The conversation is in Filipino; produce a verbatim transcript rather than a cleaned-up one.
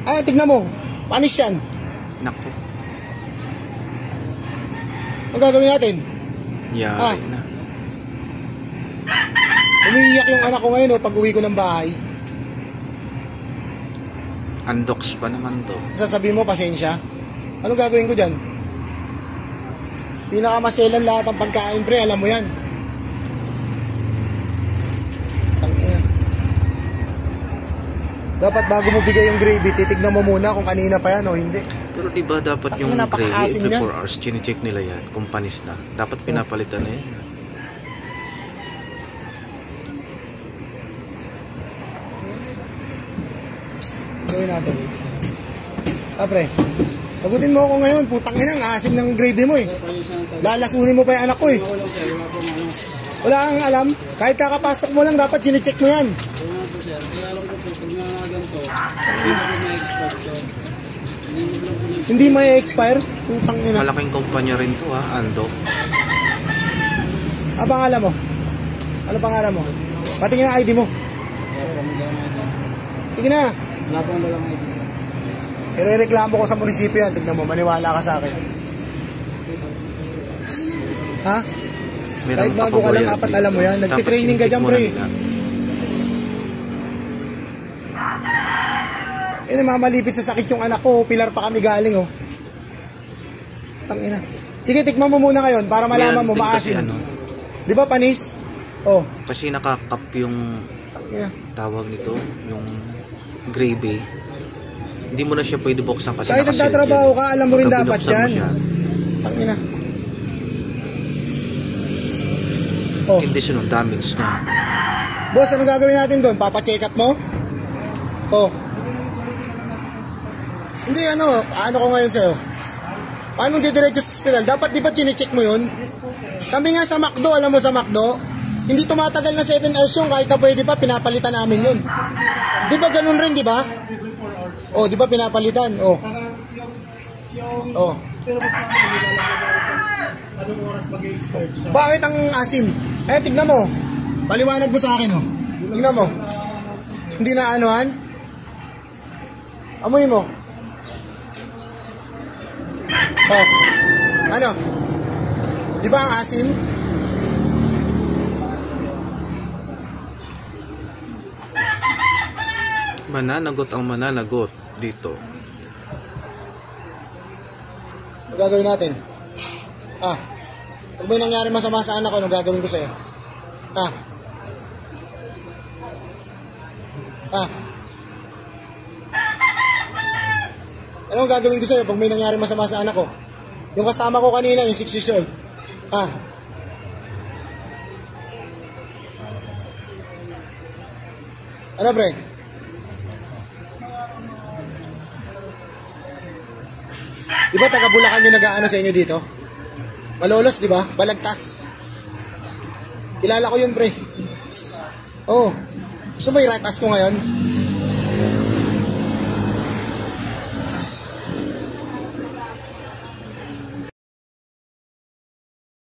Ay, tignan mo. Panis yan. Naku. Ang gagawin natin? Yari ah. na. Umiiyak yung anak ko ngayon oh, pag uwi ko ng bahay. Undox pa naman to. Sasabihin mo, pasensya. Anong gagawin ko dyan? Pinakamaselan lahat ng pagkain, pre. Alam mo yan. Tangina. Dapat bago mo bigay yung gravy, titignan mo muna kung kanina pa yan o hindi. Pero diba dapat yung Tangina, gravy napakaasim every niya. four hours, chine-check nila yan, kung panis na. Dapat pinapalitan na yan. Gawin natin. Ah, pre. Sagutin mo ako ngayon. Putang ina, ang asim ng gravy mo eh. Lalasunin mo pa yung anak ko eh. Wala kang alam. Kahit kakapasok mo lang, dapat chine-check mo yan. Hindi may expire. Putang ina. Malaking kumpanya rin to ha, Ando. Ah, pangalan mo? Ano pangalan mo? Patingin ang I D mo. Sige na. Wala pong dalang I D. Irereklamo ko sa munisipyo yan. Tignan mo, maniwala ka sa akin. Ha? Kahit bago ka lang, apat alam mo yan. Nagtitraining ka dyan, pre. Eh, namamalipit sa sakit yung anak ko. Pilar pa kami galing, oh. Tangina. Sige, tikman mo muna ngayon para malaman mo, maasin. Ano, di ba, panis? Oh. kasi nakakap yung Yeah. tawag nito, yung gravy. Hindi mo na siya pwede buksan kasi kahit nakasealed nagtatrabaho ka, alam mo rin pagka dapat binuksan mo yan. siya, Tangina. Oh. condition of damage na. Boss, ano gagawin natin doon? Papa-check up mo? Oh. Hindi, ano, ano ko ngayon sa'yo? Paano didiretso sa hospital? Dapat di ba chine-check mo yun? Kami nga sa McDo, alam mo sa McDo, hindi tumatagal na seven hours yung kahit na pwede pa, pinapalitan namin yun. Di ba ganun rin, di ba? Oh, di ba pinapalitan? Oh. Oh. Bakit ang asim? Eh, tignan mo. Paliwanag mo sa akin, oh. Tignan mo. Hindi na anuhan? Amoy mo. Oh. Ano? Di ba ang asim? Mananagot ang mananagot dito. Ano gagawin natin? Ah. Pag may nangyari masama sa anak ko, ano gagawin ko sa'yo? Ah. Ah. Anong gagawin ko sa'yo pag may nangyari masama sa anak ko? Yung kasama ko kanina, yung six years old. Ah. Ano, pre? Di ba taga Bulacan yung nag-aano sa inyo dito? Malolos, di ba? Balagtas. Kilala ko yun, pre. Oo. Oh. Gusto mo i-ratas ko ngayon?